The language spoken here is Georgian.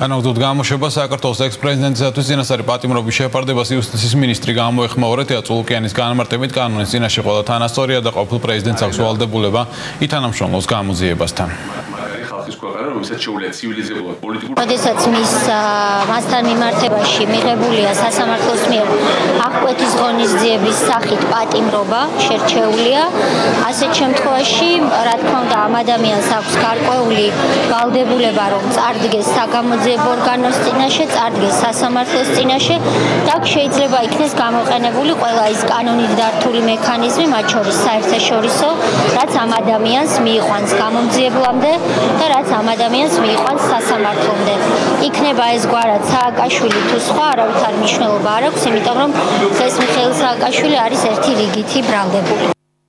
განაგრძობთ გამოშვება საქართველოს ექს-პრეზიდენტისათვის წინასწარი პატიმრობის შეფარდებას იუსტიციის მინისტრი გამოეხმაურა თეატრულიანის განმარტებით კანონის წინაშე ყველა თანასწორია და ყოფილ პრეზიდენტს აქვს ვალდებულება ითანამშრომლოს გამოძიებასთან. როდესაც მასთან მიმართებაში მიღებულია სასამართლოს მიერ აღკვეთის ღონისძიების სახით პატიმრობა შერჩეულია, ასეთ შემთხვევაში, რა თქმა უნდა, ამ ადამიანს აქვს გარკვეული ვალდებულება, რომ წარდგეს საგამოძიებო ორგანოს წინაშე, წარდგეს სასამართლოს წინაშე და შეიძლება იქნეს გამოყენებული ყველა ის კანონით დართული მექანიზმი, მათ შორის საერთაშორისო, რაც ამ ადამიანს მიიყვანს გამომძიებლამდე და რაც ამ ადამიანს მიიყვანს სასამართლომდე. იქნება ეს გვარად სააკაშვილი თუ სხვა, არავითარი მნიშვნელობა არ აქვს, იმიტომ რომ დღეს მიხეილ სააკაშვილი არის ერთი რიგითი ბრალდებული.